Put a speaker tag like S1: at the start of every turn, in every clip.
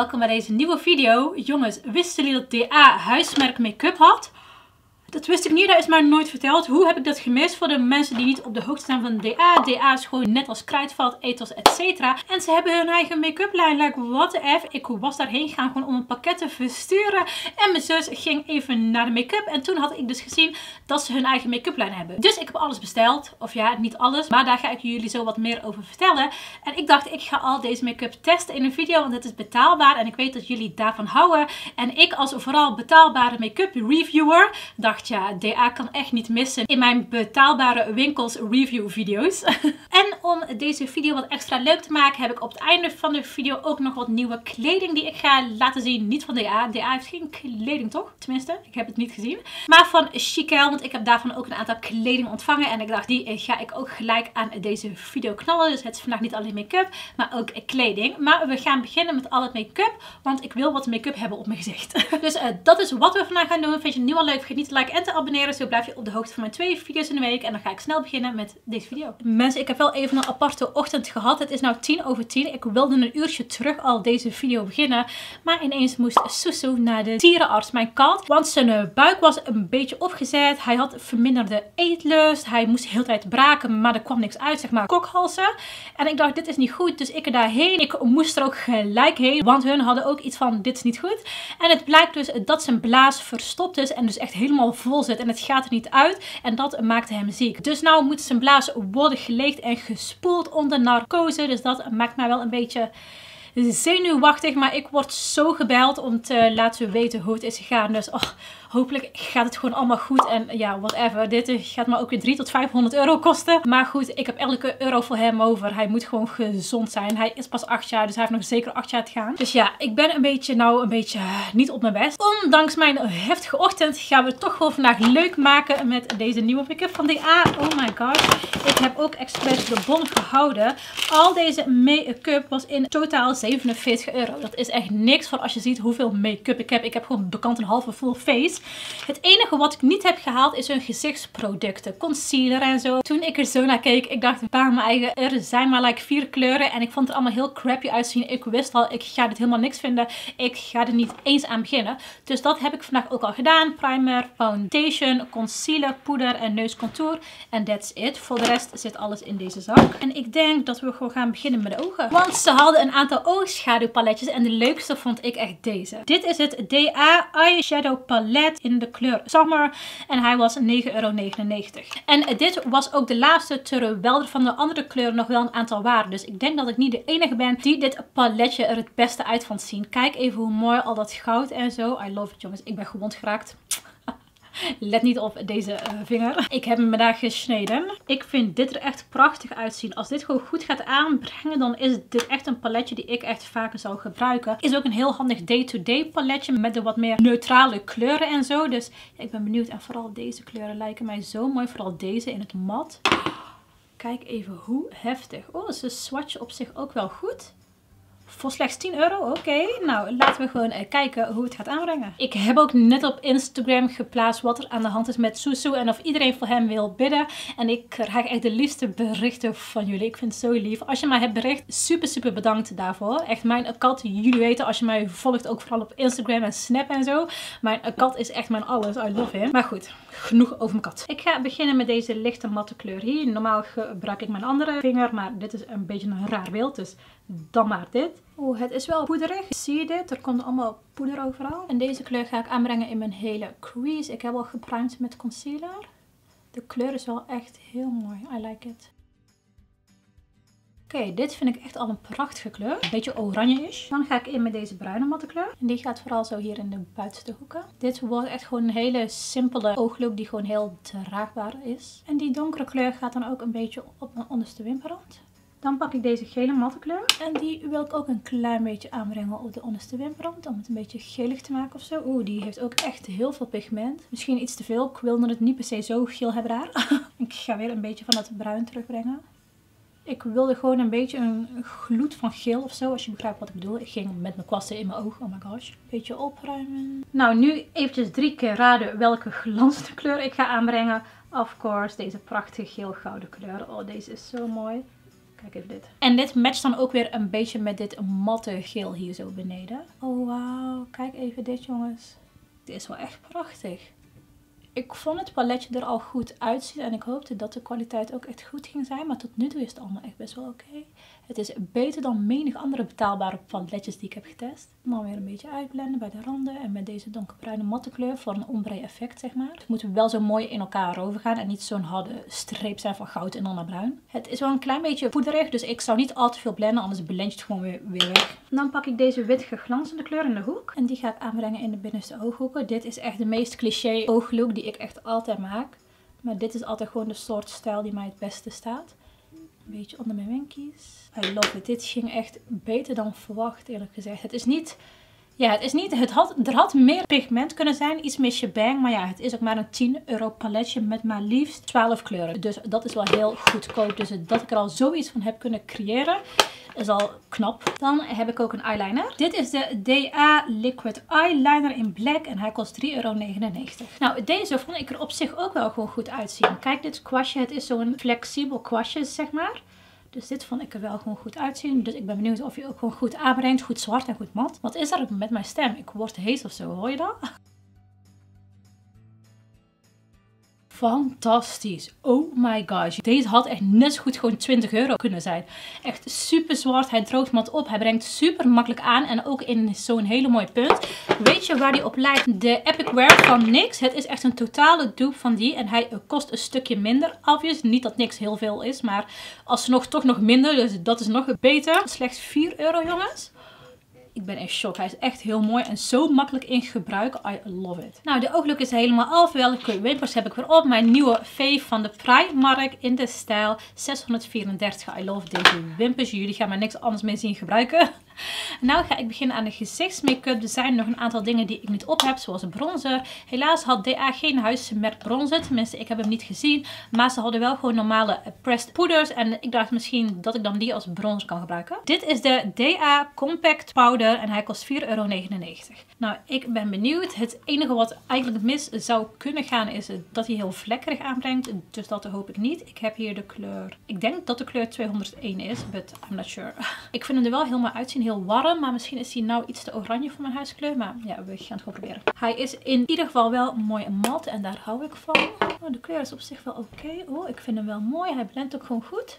S1: welkom bij deze nieuwe video. Jongens, wisten jullie dat DA huismerk make-up had? Dat wist ik niet, dat is mij nooit verteld. Hoe heb ik dat gemist voor de mensen die niet op de hoogte zijn van DA? DA is gewoon net als Kruidvat, Ethos, etc. En ze hebben hun eigen make-up lijn. Like, what the f? Ik was daarheen gegaan gewoon om een pakket te versturen. En mijn zus ging even naar de make-up. En toen had ik dus gezien dat ze hun eigen make-up lijn hebben. Dus ik heb alles besteld. Of ja, niet alles. Maar daar ga ik jullie zo wat meer over vertellen. En ik dacht, ik ga al deze make-up testen in een video. Want het is betaalbaar. En ik weet dat jullie daarvan houden. En ik als vooral betaalbare make-up reviewer dacht, ja, DA kan echt niet missen in mijn betaalbare winkels review video's. En om deze video wat extra leuk te maken, heb ik op het einde van de video ook nog wat nieuwe kleding die ik ga laten zien. Niet van DA. DA heeft geen kleding, toch? Tenminste, ik heb het niet gezien. Maar van Chiquelle, want ik heb daarvan ook een aantal kleding ontvangen. En ik dacht, die ga ik ook gelijk aan deze video knallen. Dus het is vandaag niet alleen make-up, maar ook kleding. Maar we gaan beginnen met al het make-up, want ik wil wat make-up hebben op mijn gezicht. Dus dat is wat we vandaag gaan doen. Vind je het nu al leuk? Vergeet niet te liken en te abonneren. Zo blijf je op de hoogte van mijn 2 video's in de week. En dan ga ik snel beginnen met deze video. Mensen, ik heb wel even een aparte ochtend gehad. Het is nou 10:10. Ik wilde een uurtje terug al deze video beginnen. Maar ineens moest Susu naar de dierenarts, mijn kat. Want zijn buik was een beetje opgezet. Hij had verminderde eetlust. Hij moest de hele tijd braken, maar er kwam niks uit, zeg maar kokhalzen. En ik dacht, dit is niet goed. Dus ik er daarheen. Ik moest er ook gelijk heen. Want hun hadden ook iets van, dit is niet goed. En het blijkt dus dat zijn blaas verstopt is. En dus echt helemaal vol zit. En het gaat er niet uit. En dat maakte hem ziek. Dus nou moet zijn blaas worden geleegd en gespoeld onder narcose. Dus dat maakt mij wel een beetje zenuwachtig. Maar ik word zo gebeld om te laten weten hoe het is gegaan. Dus hopelijk gaat het gewoon allemaal goed. En ja, whatever. Dit gaat me ook weer 300 tot 500 euro kosten. Maar goed, ik heb elke euro voor hem over. Hij moet gewoon gezond zijn. Hij is pas 8 jaar, dus hij heeft nog zeker 8 jaar te gaan. Dus ja, ik ben een beetje niet op mijn best. Ondanks mijn heftige ochtend gaan we het toch gewoon vandaag leuk maken met deze nieuwe make-up van DA. Oh my god. Ik heb ook expres de bon gehouden. Al deze make-up was in totaal 47 euro. Dat is echt niks voor als je ziet hoeveel make-up ik heb. Ik heb gewoon bekant een halve full face. Het enige wat ik niet heb gehaald is hun gezichtsproducten. Concealer en zo. Toen ik er zo naar keek, ik dacht, waar mijn eigen, er zijn maar like 4 kleuren. En ik vond het allemaal heel crappy uitzien. Ik wist al, ik ga dit helemaal niks vinden. Ik ga er niet eens aan beginnen. Dus dat heb ik vandaag ook al gedaan. Primer, foundation, concealer, poeder en neuscontour. En that's it. Voor de rest zit alles in deze zak. En ik denk dat we gewoon gaan beginnen met de ogen. Want ze hadden een aantal oogschaduwpaletjes. En de leukste vond ik echt deze. Dit is het DA Eyeshadow Palette in de kleur Summer. En hij was €9,99. En dit was ook de laatste, terwijl er van de andere kleuren nog wel een aantal waren. Dus ik denk dat ik niet de enige ben die dit paletje er het beste uit vond zien. Kijk even hoe mooi al dat goud en zo. I love it, jongens. Ik ben gewond geraakt. Let niet op deze vinger. Ik heb hem vandaag gesneden. Ik vind dit er echt prachtig uitzien. Als dit gewoon goed gaat aanbrengen, dan is dit echt een paletje die ik echt vaker zou gebruiken. Is ook een heel handig day-to-day paletje met de wat meer neutrale kleuren en zo. Dus ja, ik ben benieuwd. En vooral deze kleuren lijken mij zo mooi. Vooral deze in het mat. Kijk even hoe heftig. Oh, ze swatchen op zich ook wel goed. Voor slechts 10 euro, oké. Nou, laten we gewoon kijken hoe het gaat aanbrengen. Ik heb ook net op Instagram geplaatst wat er aan de hand is met Susu. En of iedereen voor hem wil bidden. En ik krijg echt de liefste berichten van jullie. Ik vind het zo lief. Als je mij hebt bericht, super bedankt daarvoor. Echt mijn kat, jullie weten als je mij volgt, ook vooral op Instagram en Snap en zo. Mijn kat is echt mijn alles. I love him. Maar goed, genoeg over mijn kat. Ik ga beginnen met deze lichte matte kleur hier. Normaal gebruik ik mijn andere vinger, maar dit is een beetje een raar beeld. Dus dan maar dit. Oeh, het is wel poederig. Zie je dit? Er komt allemaal poeder overal. En deze kleur ga ik aanbrengen in mijn hele crease. Ik heb al geprimed met concealer. De kleur is wel echt heel mooi. I like it. Oké, dit vind ik echt al een prachtige kleur. Een beetje oranje-ish. Dan ga ik in met deze bruine matte kleur. En die gaat vooral zo hier in de buitenste hoeken. Dit wordt echt gewoon een hele simpele ooglook die gewoon heel draagbaar is. En die donkere kleur gaat dan ook een beetje op mijn onderste wimperrand. Dan pak ik deze gele matte kleur. En die wil ik ook een klein beetje aanbrengen op de onderste wimperrand. Om het een beetje gelig te maken of zo. Oeh, die heeft ook echt heel veel pigment. Misschien iets te veel. Ik wilde het niet per se zo geel hebben daar. Ik ga weer een beetje van dat bruin terugbrengen. Ik wilde gewoon een beetje een gloed van geel of zo. Als je begrijpt wat ik bedoel. Ik ging met mijn kwasten in mijn ogen. Oh my gosh. Beetje opruimen. Nou, nu eventjes 3 keer raden welke glanzende kleur ik ga aanbrengen. Of course, deze prachtige geel-gouden kleur. Oh, deze is zo mooi. Kijk even dit. En dit matcht dan ook weer een beetje met dit matte geel hier zo beneden. Oh wauw, kijk even dit jongens. Dit is wel echt prachtig. Ik vond het paletje er al goed uitzien en ik hoopte dat de kwaliteit ook echt goed ging zijn. Maar tot nu toe is het allemaal echt best wel oké. Het is beter dan menig andere betaalbare paletjes die ik heb getest. Dan weer een beetje uitblenden bij de randen. En met deze donkerbruine matte kleur voor een ombre effect zeg maar. Het moet wel zo mooi in elkaar overgaan en niet zo'n harde streep zijn van goud en dan naar bruin. Het is wel een klein beetje poederig, dus ik zou niet al te veel blenden, anders blend je het gewoon weer weg. Dan pak ik deze wit glanzende kleur in de hoek. En die ga ik aanbrengen in de binnenste ooghoeken. Dit is echt de meest cliché ooglook die ik echt altijd maak. Maar dit is altijd gewoon de soort stijl die mij het beste staat. Een beetje onder mijn winkies. I love it. Dit ging echt beter dan verwacht eerlijk gezegd. Het is niet... Ja, het is niet... Er had meer pigment kunnen zijn. Iets meer shebang. Maar ja, het is ook maar een 10 euro paletje met maar liefst 12 kleuren. Dus dat is wel heel goedkoop. Dus dat ik er al zoiets van heb kunnen creëren is al knap. Dan heb ik ook een eyeliner. Dit is de DA Liquid Eyeliner in black. En hij kost 3,99 euro. Nou, deze vond ik er op zich ook wel gewoon goed uitzien. Kijk, dit kwastje. Het is zo'n flexibel kwastje, zeg maar. Dus dit vond ik er wel gewoon goed uitzien. Dus ik ben benieuwd of je ook gewoon goed aanbrengt. Goed zwart en goed mat. Wat is er met mijn stem? Ik word hees of zo. Hoor je dat? Fantastisch. Oh my gosh. Deze had echt net zo goed gewoon 20 euro kunnen zijn. Echt super zwart. Hij droogt mat op. Hij brengt super makkelijk aan. En ook in zo'n hele mooie punt. Weet je waar die op lijkt? De Epic Wear van NYX. Het is echt een totale dupe van die. En hij kost een stukje minder. Obvious. Niet dat NYX heel veel is. Maar alsnog toch nog minder. Dus dat is nog beter. Slechts 4 euro jongens. Ik ben in shock. Hij is echt heel mooi en zo makkelijk in gebruik. I love it. Nou, de ooglook is helemaal af. Welke wimpers heb ik weer op? Mijn nieuwe fave van de Primark in de stijl 634. I love deze wimpers. Jullie gaan maar niks anders mee zien gebruiken. Nou ga ik beginnen aan de gezichtsmake-up. Er zijn nog een aantal dingen die ik niet op heb, zoals een bronzer. Helaas had DA geen huismerk bronzer. Tenminste, ik heb hem niet gezien. Maar ze hadden wel gewoon normale pressed poeders. En ik dacht misschien dat ik dan die als bronzer kan gebruiken. Dit is de DA Compact Powder en hij kost 4,99 euro. Nou, ik ben benieuwd. Het enige wat eigenlijk mis zou kunnen gaan is dat hij heel vlekkerig aanbrengt. Dus dat hoop ik niet. Ik heb hier de kleur... Ik denk dat de kleur 201 is, but I'm not sure. Ik vind hem er wel helemaal uitzien. Heel warm, maar misschien is hij nou iets te oranje voor mijn huiskleur. Maar ja, we gaan het gewoon proberen. Hij is in ieder geval wel mooi mat en daar hou ik van. Oh, de kleur is op zich wel oké. Oh, ik vind hem wel mooi. Hij blendt ook gewoon goed.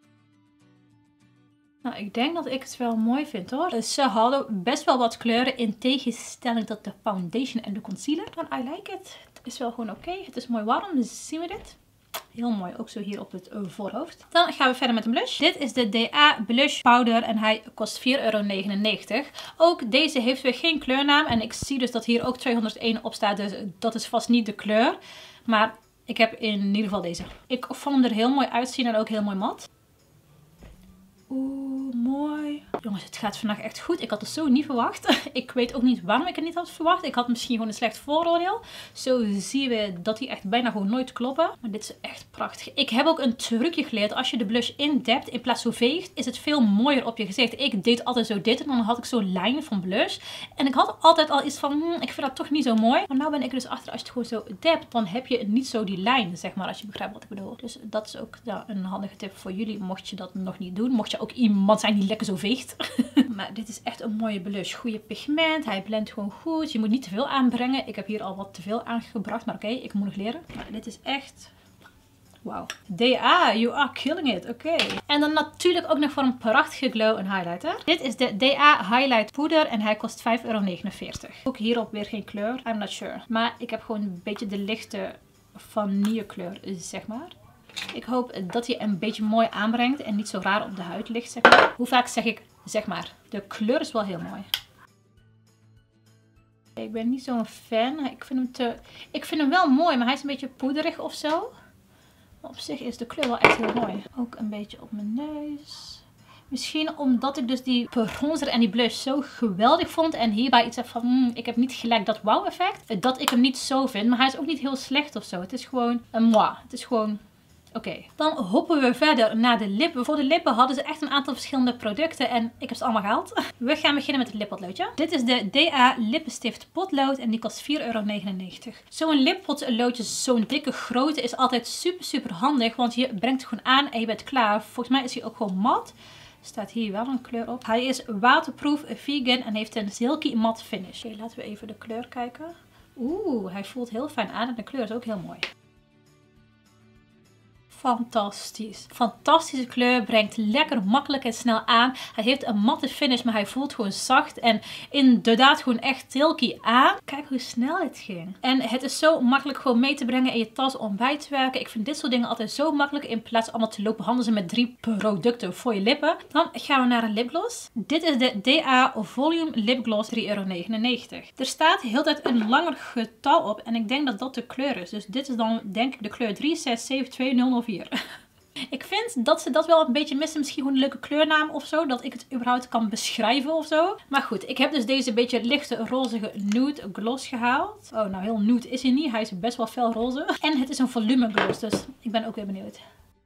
S1: Nou, ik denk dat ik het wel mooi vind hoor. Ze hadden best wel wat kleuren in tegenstelling tot de foundation en de concealer. Maar I like it. Het is wel gewoon oké. Het is mooi warm. Dus zien we dit? Heel mooi, ook zo hier op het voorhoofd. Dan gaan we verder met een blush. Dit is de DA Blush Powder en hij kost 4,99 euro. Ook deze heeft weer geen kleurnaam en ik zie dus dat hier ook 201 op staat. Dus dat is vast niet de kleur. Maar ik heb in ieder geval deze. Ik vond hem er heel mooi uitzien en ook heel mooi mat. Oeh, mooi. Jongens, het gaat vandaag echt goed. Ik had het zo niet verwacht. Ik weet ook niet waarom ik het niet had verwacht. Ik had misschien gewoon een slecht vooroordeel. Zo zien we dat die echt bijna gewoon nooit kloppen. Maar dit is echt prachtig. Ik heb ook een trucje geleerd. Als je de blush indept in plaats van veegt, is het veel mooier op je gezicht. Ik deed altijd zo dit en dan had ik zo'n lijn van blush. En ik had altijd al iets van, ik vind dat toch niet zo mooi. Maar nu ben ik er dus achter, als je het gewoon zo dept, dan heb je niet zo die lijn, zeg maar, als je begrijpt wat ik bedoel. Dus dat is ook een handige tip voor jullie, mocht je dat nog niet doen. Mocht je ook iemand zijn die lekker zo veegt. Maar dit is echt een mooie blush. Goede pigment. Hij blendt gewoon goed. Je moet niet te veel aanbrengen. Ik heb hier al wat te veel aangebracht. Maar oké, ik moet nog leren. Maar dit is echt... Wauw. DA, you are killing it. Oké. En dan natuurlijk ook nog voor een prachtige glow een highlighter. Dit is de DA Highlight Poeder en hij kost 5,49 euro. Ook hierop weer geen kleur. I'm not sure. Maar ik heb gewoon een beetje de lichte vanillekleur, zeg maar. Ik hoop dat hij een beetje mooi aanbrengt en niet zo raar op de huid ligt, zeg maar. Hoe vaak zeg ik, zeg maar. De kleur is wel heel mooi. Ik ben niet zo'n fan. Ik vind hem wel mooi, maar hij is een beetje poederig of zo. Maar op zich is de kleur wel echt heel mooi. Ook een beetje op mijn neus. Misschien omdat ik dus die bronzer en die blush zo geweldig vond. En hierbij iets heb van, ik heb niet gelijk dat wow effect. Dat ik hem niet zo vind. Maar hij is ook niet heel slecht of zo. Het is gewoon een moi. Het is gewoon... Oké, dan hoppen we verder naar de lippen. Voor de lippen hadden ze echt een aantal verschillende producten en ik heb ze allemaal gehaald. We gaan beginnen met het lippotloodje. Dit is de DA lippenstift potlood en die kost €4,99. Zo'n lippotloodje, zo'n dikke grootte, is altijd super handig, want je brengt het gewoon aan en je bent klaar. Volgens mij is hij ook gewoon mat. Staat hier wel een kleur op. Hij is waterproof, vegan en heeft een silky matte finish. Oké, laten we even de kleur kijken. Oeh, hij voelt heel fijn aan en de kleur is ook heel mooi. Fantastisch. Fantastische kleur, brengt lekker makkelijk en snel aan. Hij heeft een matte finish, maar hij voelt gewoon zacht en inderdaad gewoon echt silky aan. Kijk hoe snel het ging. En het is zo makkelijk gewoon mee te brengen in je tas om bij te werken. Ik vind dit soort dingen altijd zo makkelijk in plaats van allemaal te lopen handelen met 3 producten voor je lippen. Dan gaan we naar een lipgloss. Dit is de DA Volume Lipgloss, €3,99. Er staat heel tijd een langer getal op en ik denk dat dat de kleur is. Dus dit is dan denk ik de kleur 36720004. Ik vind dat ze dat wel een beetje missen. Misschien gewoon een leuke kleurnaam of zo. Dat ik het überhaupt kan beschrijven of zo. Maar goed, ik heb dus deze beetje lichte rozige nude gloss gehaald. Oh, nou heel nude is hij niet. Hij is best wel fel roze. En het is een volume gloss, dus ik ben ook weer benieuwd.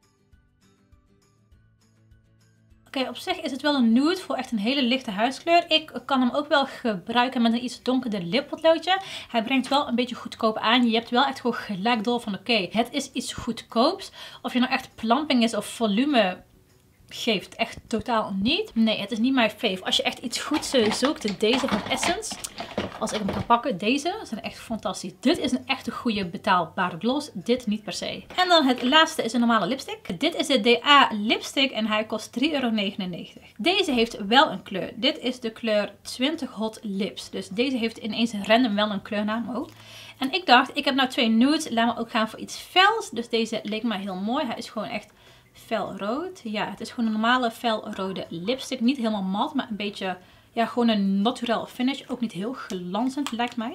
S1: Oké, op zich is het wel een nude voor echt een hele lichte huidskleur. Ik kan hem ook wel gebruiken met een iets donkerder lippotloodje. Hij brengt wel een beetje goedkoop aan. Je hebt wel echt gewoon gelijk door van oké, het is iets goedkoops. Of je nou echt plumping is of volume geeft, echt totaal niet. Nee, het is niet mijn fave. Als je echt iets goeds zoekt, deze van Essence. Als ik hem kan pakken, deze zijn echt fantastisch. Dit is een echte goede betaalbare gloss. Dit niet per se. En dan het laatste is een normale lipstick. Dit is de DA lipstick en hij kost €3,99. Deze heeft wel een kleur. Dit is de kleur 20 Hot Lips. Dus deze heeft ineens random wel een kleurnaam ook. En ik dacht, ik heb nou 2 nudes. Laat me ook gaan voor iets fels. Dus deze leek mij heel mooi. Hij is gewoon echt felrood. Ja, het is gewoon een normale felrode lipstick. Niet helemaal mat, maar een beetje, ja, gewoon een naturel finish. Ook niet heel glanzend, lijkt mij.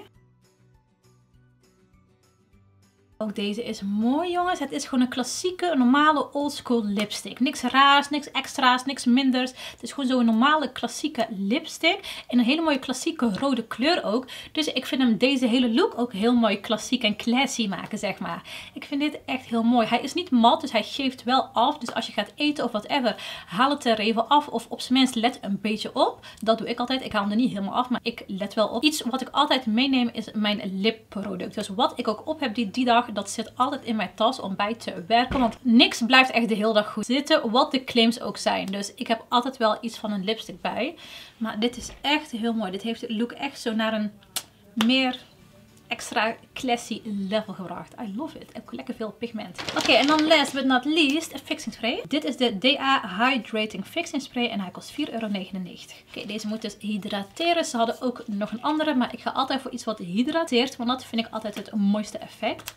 S1: Ook deze is mooi, jongens. Het is gewoon een klassieke, normale oldschool lipstick. Niks raars, niks extra's, niks minders. Het is gewoon zo'n normale, klassieke lipstick. En een hele mooie klassieke rode kleur ook. Dus ik vind hem deze hele look ook heel mooi klassiek en classy maken, zeg maar. Ik vind dit echt heel mooi. Hij is niet mat, dus hij geeft wel af. Dus als je gaat eten of whatever, haal het er even af. Of op zijn minst let een beetje op. Dat doe ik altijd. Ik haal hem er niet helemaal af, maar ik let wel op. Iets wat ik altijd meeneem is mijn lipproduct. Dus wat ik ook op heb die dag, dat zit altijd in mijn tas om bij te werken. Want niks blijft echt de hele dag goed zitten. Wat de claims ook zijn. Dus ik heb altijd wel iets van een lipstick bij. Maar dit is echt heel mooi. Dit heeft de look echt zo naar een meer extra classy level gebracht. I love it. Ook lekker veel pigment. Oké, en dan last but not least, een fixing spray. Dit is de DA Hydrating Fixing Spray en hij kost €4,99. Oké, deze moet dus hydrateren. Ze hadden ook nog een andere, maar ik ga altijd voor iets wat hydrateert, want dat vind ik altijd het mooiste effect.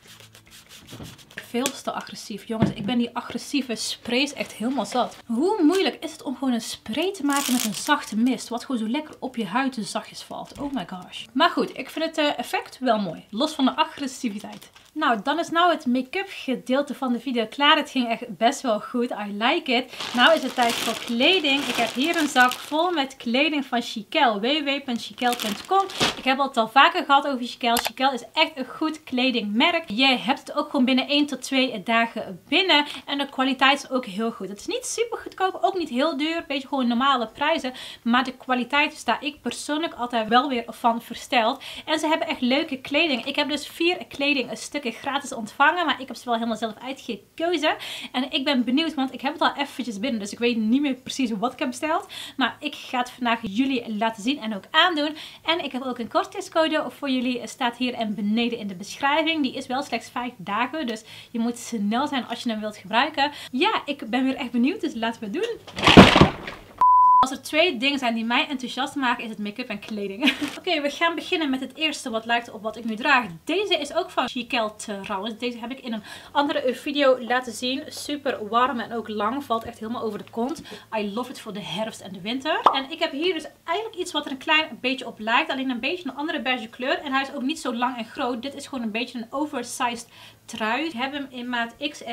S1: Veel te agressief, jongens. Ik ben die agressieve sprays echt helemaal zat. Hoe moeilijk is het om gewoon een spray te maken met een zachte mist, wat gewoon zo lekker op je huid zachtjes valt. Oh my gosh. Maar goed, ik vind het effect wel mooi. Los van de agressiviteit. Nou, dan is nou het make-up gedeelte van de video klaar. Het ging echt best wel goed. I like it. Nou is het tijd voor kleding. Ik heb hier een zak vol met kleding van Chiquelle. www.chiquelle.com. Ik heb het al vaker gehad over Chiquelle. Chiquelle is echt een goed kledingmerk. Je hebt het ook gewoon binnen 1 tot 2 dagen binnen. En de kwaliteit is ook heel goed. Het is niet super goedkoop, ook niet heel duur. Een beetje gewoon normale prijzen. Maar de kwaliteit sta ik persoonlijk altijd wel weer van versteld. En ze hebben echt leuke kleding. Ik heb dus 4 kledingstukken gratis ontvangen. Maar ik heb ze wel helemaal zelf uitgekozen. En ik ben benieuwd, want ik heb het al eventjes binnen. Dus ik weet niet meer precies wat ik heb besteld. Maar ik ga het vandaag jullie laten zien en ook aandoen. En ik heb ook een kortingscode voor jullie. Staat hier en beneden in de beschrijving. Die is wel slechts 5 dagen. Dus je moet snel zijn als je hem wilt gebruiken. Ja, ik ben weer echt benieuwd. Dus laten we het doen. Als er 2 dingen zijn die mij enthousiast maken, is het make-up en kleding. Oké, we gaan beginnen met het eerste wat lijkt op wat ik nu draag. Deze is ook van Chiquelle trouwens. Deze heb ik in een andere video laten zien. Super warm en ook lang. Valt echt helemaal over de kont. I love it voor de herfst en de winter. En ik heb hier dus eigenlijk iets wat er een klein beetje op lijkt. Alleen een beetje een andere beige kleur. En hij is ook niet zo lang en groot. Dit is gewoon een beetje een oversized trui. Ik heb hem in maat XS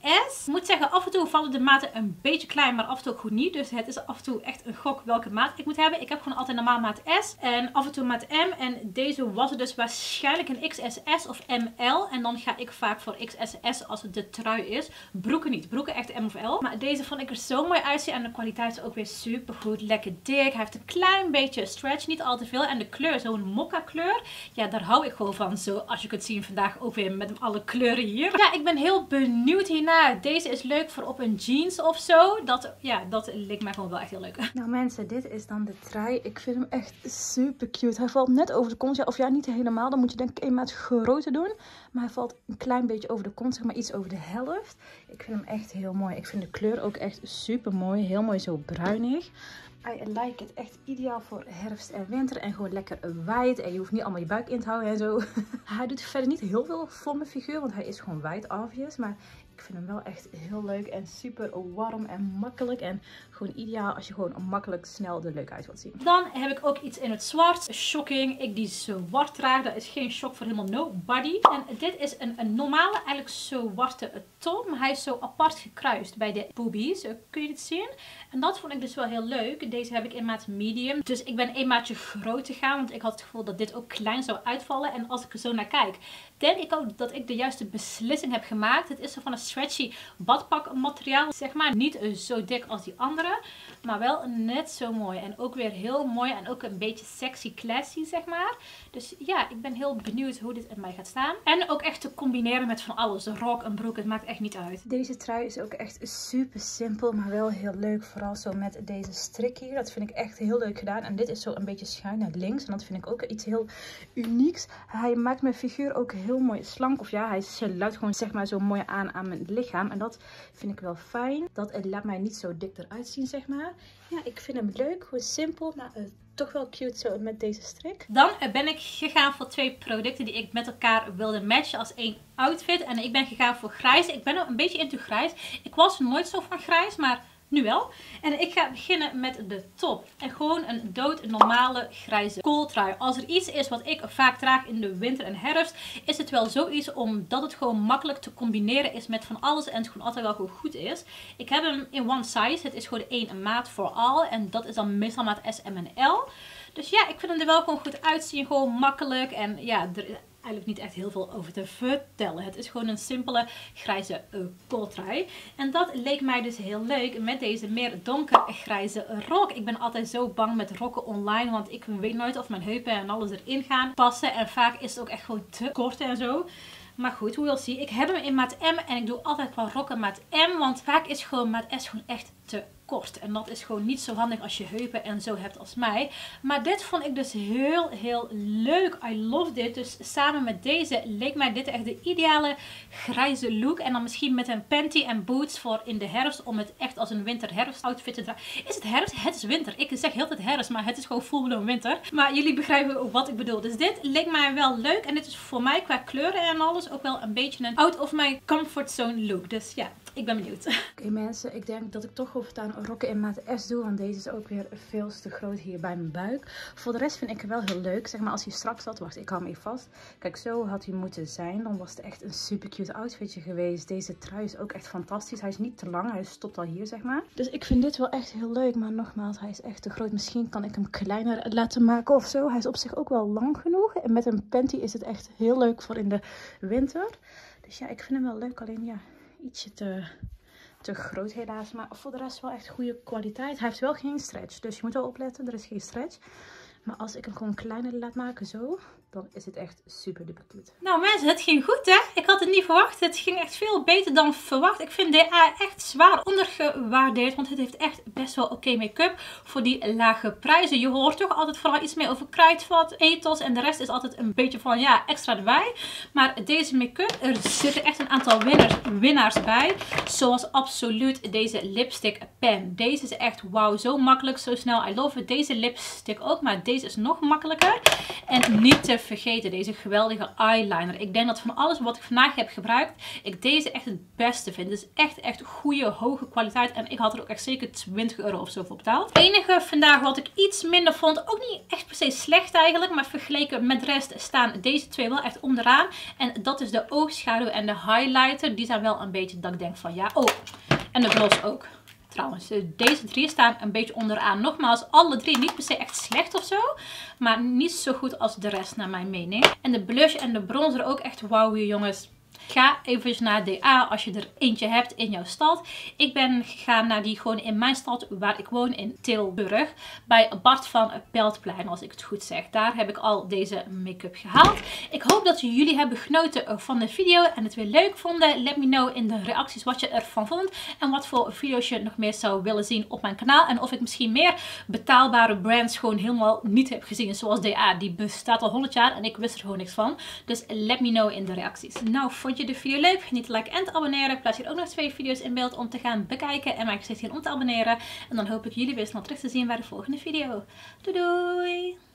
S1: S. Ik moet zeggen, af en toe vallen de maten een beetje klein, maar af en toe ook goed niet. Dus het is af en toe echt een gok welke maat ik moet hebben. Ik heb gewoon altijd normaal maat S en af en toe maat M. En deze was het dus waarschijnlijk een XSS of ML. En dan ga ik vaak voor XSS als het de trui is. Broeken niet. Broeken echt M of L. Maar deze vond ik er zo mooi uitzien. En de kwaliteit is ook weer super goed. Lekker dik. Hij heeft een klein beetje stretch. Niet al te veel. En de kleur, zo'n mokka kleur. Ja, daar hou ik gewoon van. Zo, als je kunt zien vandaag ook weer met alle kleuren hier. Ja, ik ben heel benieuwd hiernaar. Deze is leuk voor op een jeans of zo. Dat leek mij gewoon wel echt heel leuk. Nou mensen, dit is dan de trui. Ik vind hem echt super cute. Hij valt net over de kont. Ja, of ja, niet helemaal. Dan moet je denk ik een maat groter doen. Maar hij valt een klein beetje over de kont. Zeg maar iets over de helft. Ik vind hem echt heel mooi. Ik vind de kleur ook echt super mooi. Heel mooi zo bruinig. I like it. Echt ideaal voor herfst en winter. En gewoon lekker wijd. En je hoeft niet allemaal je buik in te houden en zo. Hij doet verder niet heel veel voor mijn figuur. Want hij is gewoon wijd obvious. Maar ik vind hem wel echt heel leuk. En super warm en makkelijk. En gewoon ideaal als je gewoon makkelijk snel er leuk uit wilt zien. Dan heb ik ook iets in het zwart. Shocking. Ik die zwart draag. Dat is geen shock voor helemaal nobody. En dit is een normale, eigenlijk zwarte top. Maar hij is zo apart gekruist bij de boobies. Kun je dit zien? En dat vond ik dus wel heel leuk. Deze heb ik in maat medium. Dus ik ben een maatje groter gegaan. Want ik had het gevoel dat dit ook klein zou uitvallen. En als ik er zo naar kijk, denk ik ook dat ik de juiste beslissing heb gemaakt. Het is zo van een stretchy badpakmateriaal. Zeg maar niet zo dik als die andere. Maar wel net zo mooi. En ook weer heel mooi. En ook een beetje sexy classy zeg maar. Dus ja, ik ben heel benieuwd hoe dit in mij gaat staan. En ook echt te combineren met van alles. Een rok, een broek. Het maakt echt niet uit. Deze trui is ook echt super simpel. Maar wel heel leuk. Vooral zo met deze strik hier. Dat vind ik echt heel leuk gedaan. En dit is zo een beetje schuin naar links. En dat vind ik ook iets heel unieks. Hij maakt mijn figuur ook heel mooi slank. Of ja, hij sluit gewoon zeg maar zo mooi aan mijn lichaam. En dat vind ik wel fijn. Dat laat mij niet zo dik eruit zien zeg maar. Ja, ik vind hem leuk. Gewoon simpel. Maar toch wel cute zo met deze strik. Dan ben ik gegaan voor 2 producten die ik met elkaar wilde matchen als 1 outfit. En ik ben gegaan voor grijs. Ik ben een beetje into grijs. Ik was nooit zo van grijs, maar nu wel. En ik ga beginnen met de top. En gewoon een normale grijze kooltrui. Als er iets is wat ik vaak draag in de winter en herfst, is het wel zoiets omdat het gewoon makkelijk te combineren is met van alles. En het gewoon altijd wel goed is. Ik heb hem in one size. Het is gewoon 1 maat voor al. En dat is dan meestal maat S, M en L. Dus ja, ik vind hem er wel gewoon goed uitzien. Gewoon makkelijk. En ja, eigenlijk niet echt heel veel over te vertellen. Het is gewoon een simpele grijze kooltrui. En dat leek mij dus heel leuk met deze meer donkergrijze rok. Ik ben altijd zo bang met rokken online. Want ik weet nooit of mijn heupen en alles erin gaan passen. En vaak is het ook echt gewoon te kort en zo. Maar goed, hoe wil je zien. Ik heb hem in maat M en ik doe altijd wel rokken maat M. Want vaak is gewoon maat S gewoon echt te kort. En dat is gewoon niet zo handig als je heupen en zo hebt als mij. Maar dit vond ik dus heel leuk. I love dit. Dus samen met deze leek mij dit echt de ideale grijze look. En dan misschien met een panty en boots voor in de herfst. Om het echt als een winter-herfst outfit te dragen. Is het herfst? Het is winter. Ik zeg heel de tijd herfst, maar het is gewoon full-blown winter. Maar jullie begrijpen ook wat ik bedoel. Dus dit leek mij wel leuk. En dit is voor mij qua kleuren en alles ook wel een beetje een out of my comfort zone look. Dus ja, ik ben benieuwd. Oké mensen, ik denk dat ik toch over aan rokken in maat S doe. Want deze is ook weer veel te groot hier bij mijn buik. Voor de rest vind ik het wel heel leuk. Zeg maar als hij strak zat. Wacht, ik hou hem even vast. Kijk, zo had hij moeten zijn. Dan was het echt een super cute outfitje geweest. Deze trui is ook echt fantastisch. Hij is niet te lang. Hij stopt al hier, zeg maar. Dus ik vind dit wel echt heel leuk. Maar nogmaals, hij is echt te groot. Misschien kan ik hem kleiner laten maken of zo. Hij is op zich ook wel lang genoeg. En met een panty is het echt heel leuk voor in de winter. Dus ja, ik vind hem wel leuk. Alleen ja, ietsje te groot helaas. Maar voor de rest wel echt goede kwaliteit. Hij heeft wel geen stretch. Dus je moet wel opletten. Er is geen stretch. Maar als ik hem gewoon kleiner laat maken zo, dan is het echt super duper cute. Nou mensen, het ging goed hè. Ik had het niet verwacht. Het ging echt veel beter dan verwacht. Ik vind DA echt zwaar ondergewaardeerd. Want het heeft echt best wel oké make-up voor die lage prijzen. Je hoort toch altijd vooral iets meer over kruidvat, ethos. En de rest is altijd een beetje van ja, extra erbij. Maar deze make-up, er zitten echt een aantal winnaars bij. Zoals absoluut deze lipstick pen. Deze is echt wauw. Zo makkelijk, zo snel. I love it. Deze lipstick ook. Maar deze is nog makkelijker. En niet te vergeten. Deze geweldige eyeliner. Ik denk dat van alles wat ik vandaag heb gebruikt, ik deze echt het beste vind. Het is echt goede, hoge kwaliteit. En ik had er ook echt zeker 20 euro of zo voor betaald. Het enige vandaag wat ik iets minder vond, ook niet echt per se slecht eigenlijk, maar vergeleken met de rest staan deze twee wel echt onderaan. En dat is de oogschaduw en de highlighter. Die zijn wel een beetje dat ik denk van ja, oh. En de gloss ook. Trouwens, deze 3 staan een beetje onderaan. Nogmaals, alle 3 niet per se echt slecht of zo. Maar niet zo goed als de rest naar mijn mening. En de blush en de bronzer ook echt wauw jongens. Ga even naar DA als je er eentje hebt in jouw stad. Ik ben gegaan naar die gewoon in mijn stad waar ik woon in Tilburg. Bij Bart van Beltplein als ik het goed zeg. Daar heb ik al deze make-up gehaald. Ik hoop dat jullie hebben genoten van de video en het weer leuk vonden. Let me know in de reacties wat je ervan vond. En wat voor video's je nog meer zou willen zien op mijn kanaal. En of ik misschien meer betaalbare brands gewoon helemaal niet heb gezien. Zoals DA. Die bestaat al 100 jaar en ik wist er gewoon niks van. Dus let me know in de reacties. Nou, vond je de video leuk? Vergeet niet te liken en te abonneren. Ik plaats hier ook nog 2 video's in beeld om te gaan bekijken. En mijn gezicht hier om te abonneren. En dan hoop ik jullie weer snel terug te zien bij de volgende video. Doei doei!